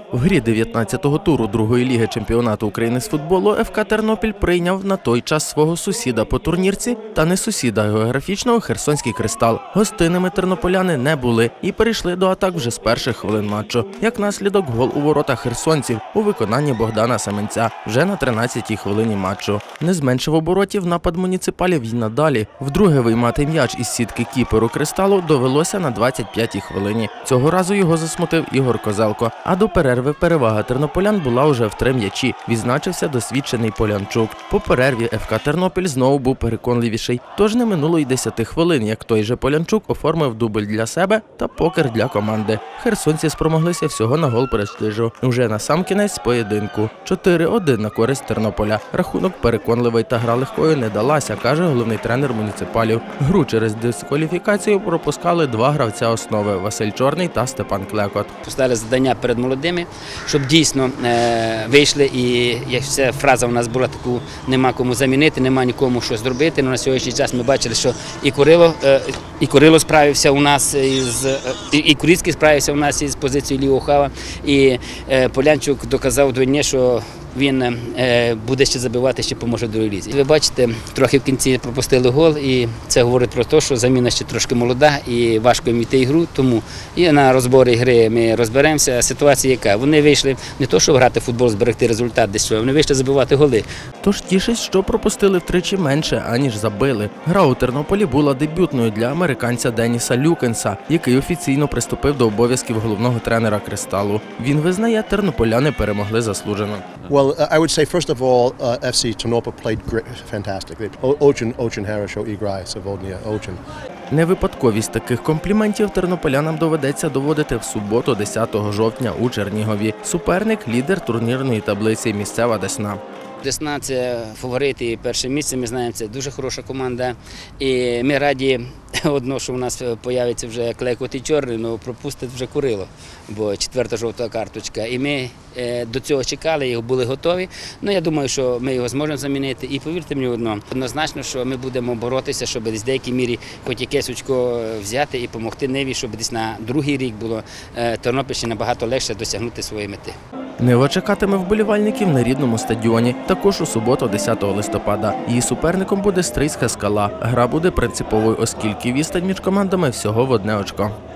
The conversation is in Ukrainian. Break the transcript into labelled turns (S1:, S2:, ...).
S1: В грі 19-го туру другої ліги чемпіонату України з футболу ФК Тернопіль прийняв на той час свого сусіда по турнірці та не сусіда географічного Херсонський Кристал. Гостинними тернополяни не були і перейшли до атак вже з перших хвилин матчу. Як наслідок, гол у воротах херсонців у виконанні Богдана Семенця вже на 13-й хвилині матчу. Не зменшив оборотів напад муніципалів й надалі. Вдруге виймати м'яч із сітки кіперу Кристалу довелося на 25-й хвилині. Цього разу його засмутив Ігор Козелко. А до перерви перевага тернополян була уже в 3 м'ячі. Відзначився досвідчений Полянчук. По перерві ФК Тернопіль знову був переконливіший. Тож не минуло й 10 хвилин, як той же Полянчук оформив дубль для себе та покер для команди. Херсонці спромоглися всього на гол престижу. Уже на сам кінець поєдинку. 4-1 на користь Тернополя. Рахунок переконливий та гра легкою не далася, каже головний тренер муніципалів. Гру через дискваліфікацію пропускали 2 гравця основи – Василь Чорний та Степан Клекот.
S2: Поставили завдання перед молодими, щоб дійсно вийшли, і як ця фраза у нас була таку: нема кому замінити, нема нікому що зробити. Но на сьогоднішній час ми бачили, що і Курило справився у нас, і Курицький справився у нас із позицією лівого хава, і Полянчук доказав двойне, що він буде ще забивати, ще поможе в другій лізі. Ви бачите, трохи в кінці пропустили гол, і це говорить про те, що заміна ще трошки молода і важко їм йти ігру, тому і на розборі гри ми розберемося. Ситуація яка? Вони вийшли не то, щоб грати в футбол, зберегти результат десь, вони вийшли забивати голи.
S1: Тож тішить, що пропустили втричі менше, аніж забили. Гра у Тернополі була дебютною для американця Деніса Люкенса, який офіційно приступив до обов'язків головного тренера «Кристалу». Він визнає, тернополяни перемогли заслужено.
S3: Well, I would say first of all, FC Ternopil played fantastic. Очень хорошо играет сегодня, очень.
S1: Невипадковість таких компліментів тернополянам доведеться доводити в суботу, 10 жовтня у Чернігові. Суперник – лідер турнірної таблиці «Місцева Десна».
S2: Десна – це фаворит і перше місце, ми знаємо, це дуже хороша команда. І ми раді, що у нас з'явиться вже Клекот і Чорний, але пропустить вже Курило, бо 4-та жовта карточка. І ми до цього чекали, його були готові. Я думаю, що ми його зможемо замінити. І повірте мені однозначно, що ми будемо боротися, щоб десь в деякій мірі хоч якесь очко взяти і допомогти Ниві, щоб десь на другий рік було Тернопільщині набагато легше досягнути своєї мети.
S1: Нива чекатиме вболівальників на рідному стадіоні, також у суботу, 10 листопада. Її суперником буде Стрийська Скала. Гра буде принциповою, оскільки відстань між командами всього в 1 очко.